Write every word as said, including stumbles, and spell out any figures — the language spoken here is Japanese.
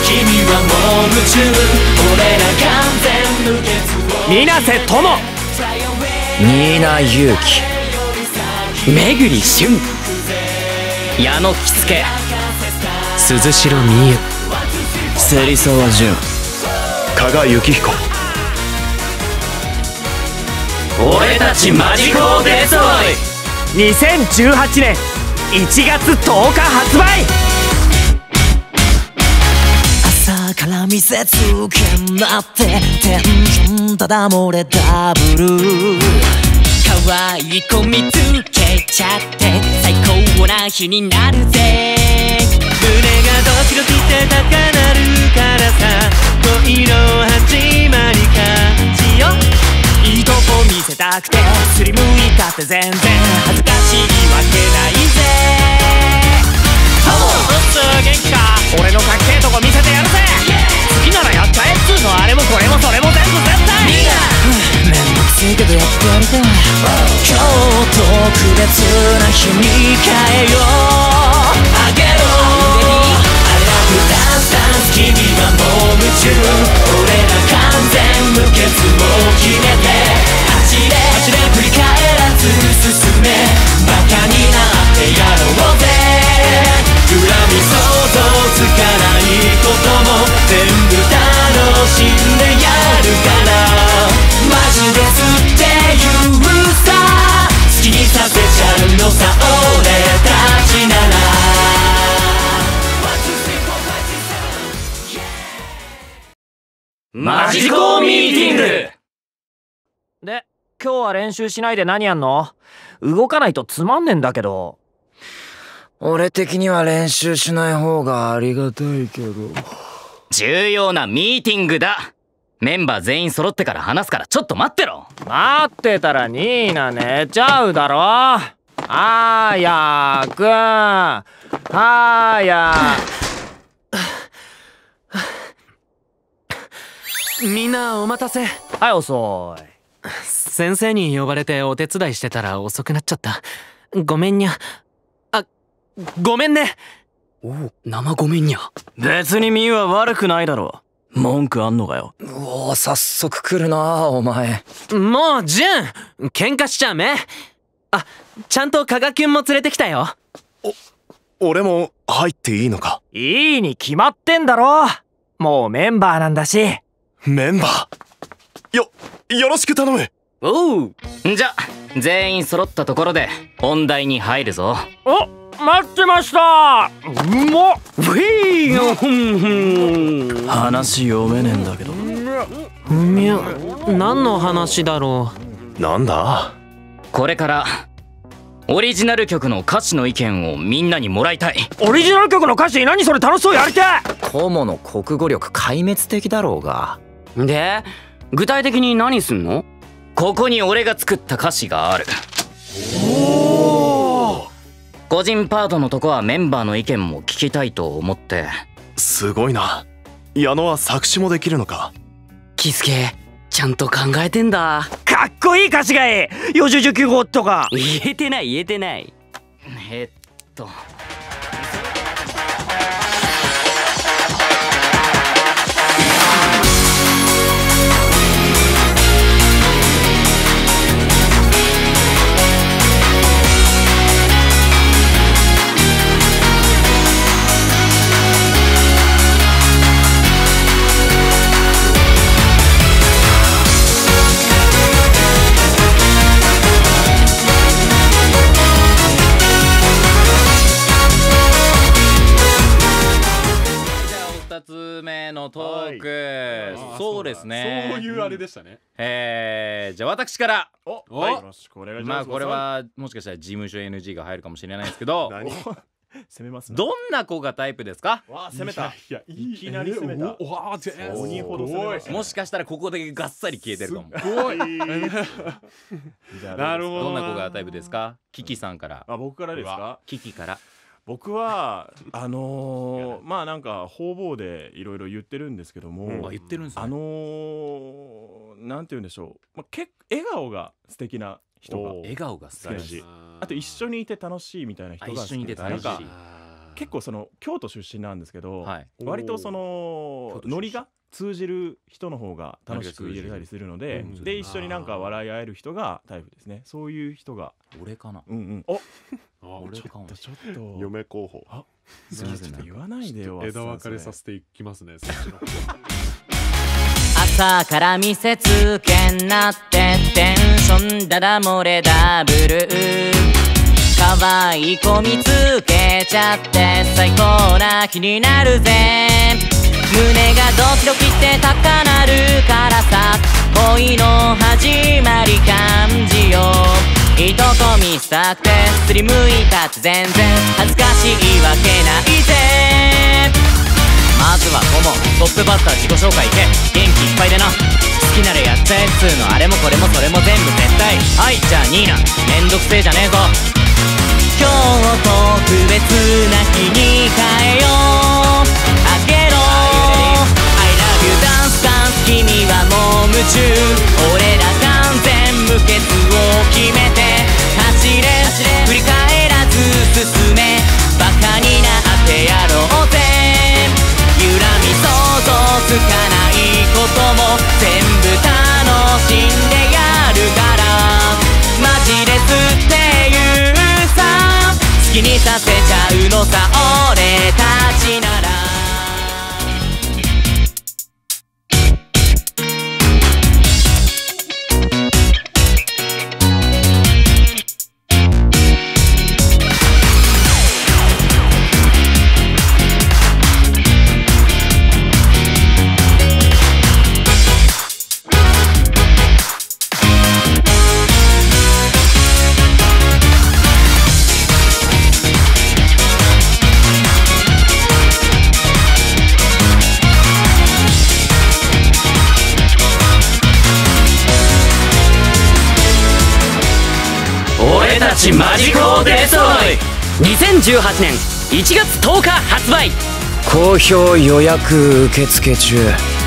君はもう夢中、俺ら完全無欠を。 水瀬友、 新名勇気、 めぐりしゅん、 矢野喜助、 鈴代美優、 芹沢純、 加賀幸彦。 俺たちマジコー出揃い。 にせんじゅうはちねんいちがつとおか発売。 朝から見せつけんなってテンションただ漏れダブル。 可愛い子見つけちゃって最高な日になるぜ。胸がドキドキして高鳴るからさ、恋の始まりかしよ。いいとこ見せたくてすりむいたって全然恥ずかしいわけないぜ。おっと元気か。 俺のかっけえとこ見せてやるぜ。好きならやっちゃえっつうの、あれもこれもそれも全部絶対。 めんどくせえけどやってやるか。今日特別な日に変えよう。 あげろ I loveダンスダンス、君はもう夢中。俺ら完全無欠を決めて走れ走れ振り返らず進め。バカになってやろうぜ。恨み想像つかないことも全部楽しんでやるから。マジですって言うさ、好きにさせちゃうのさ俺たちなら。マジコーミーティングで、今日は練習しないで何やんの？動かないとつまんねんだけど。 俺的には練習しない方がありがたいけど。 重要なミーティングだ。メンバー全員揃ってから話すからちょっと待ってろ。 待ってたらニーナ寝ちゃうだろ。はーやくん、はーや。 みんなお待たせ。 はい、遅い。 先生に呼ばれてお手伝いしてたら遅くなっちゃった。ごめんにゃ。あ、ごめんね。 おう、生ごめんにゃ。 別にミーは悪くないだろう。文句あんのかよ。 うおー、早速来るなお前。 もうジュン、喧嘩しちゃめ。あ、ちゃんと加賀キュンも連れてきたよ。 お、俺も入っていいのか？ いいに決まってんだろ。もうメンバーなんだし。 メンバーよ、よろしく頼む。 おう。じゃ全員揃ったところで本題に入るぞ。 お、待ってました。うまっ。 ウィー話読めねえんだけど。 みゃ、何の話だろう。なんだ？ これからオリジナル曲の歌詞の意見をみんなにもらいたい。 オリジナル曲の歌詞？何それ、楽しそう、やりたい。 コモの国語力壊滅的だろうが。 で、具体的に何すんの？ ここに俺が作った歌詞がある。 おー、 個人パートのとこはメンバーの意見も聞きたいと思って。 すごいな。矢野は作詞もできるのか？ キスケ、ちゃんと考えてんだ。 かっこいい歌詞がいい。四十十九号とか。 言えてない言えてない。 えっとのトーク、はい、そうですね、 そういうあれでしたね。 えー、じゃあ私からお、はい、よろしくお願いします。 まあこれはもしかしたら事務所 エヌジー が入るかもしれないですけど何攻めますね。 どんな子がタイプですか？ わあ、攻めた。いや、いきなり攻めた。おわー、ごにんほど攻めました。 もしかしたらここでがっさり消えてるかも。 すごい。なるほど。 どんな子がタイプですか？キキさんから。 あ、僕からですか？ キキから。 僕はあのー、まあなんか方々でいろいろ言ってるんですけども、うん、 あ、言ってるんですね。 あのー、なんて言うんでしょう、まあ、け笑顔が素敵な人が笑顔が素敵あと一緒にいて楽しいみたいな人が好き。 一緒にいて楽しい。 結構その京都出身なんですけど、 はい、 割とそのノリが通じる人の方が楽しく入れたりするので、 うん、 で一緒になんか笑い合える人がタイプですね。そういう人が俺かな。 うんうん。お俺かも。 ちょっと嫁候補。 あ、ちょっと言わないでよ。 枝分かれさせていきますね。そっちの朝から見せつけんなってテンションダダ漏れダブル可愛い子見つけちゃって最高な気になるぜ。胸がドキドキって高鳴るからさ恋の始まり感じよう。いとこ見したくてすりむいたって全然恥ずかしいわけないぜ。まずは顧問トップバッター自己紹介いけ元気いっぱいでな。好きならやっちゃえっつーのあれもこれもそれも全部絶対。はいじゃあニーナめんどくせえじゃねえぞ。今日特別な日に変えよう。あげろ I love you ダンスダンス君はもう夢中。俺ら完全無欠を決めて走れ振り返らず進めバカになってやろうぜ。揺らみ想像つかないことも全部楽しんでやるからマジですっていうさ好きにさせちゃうのさ俺たちなら。 俺たちマジコーデ揃いにせんじゅうはちねんいちがつとおか発売。 好評予約受付中。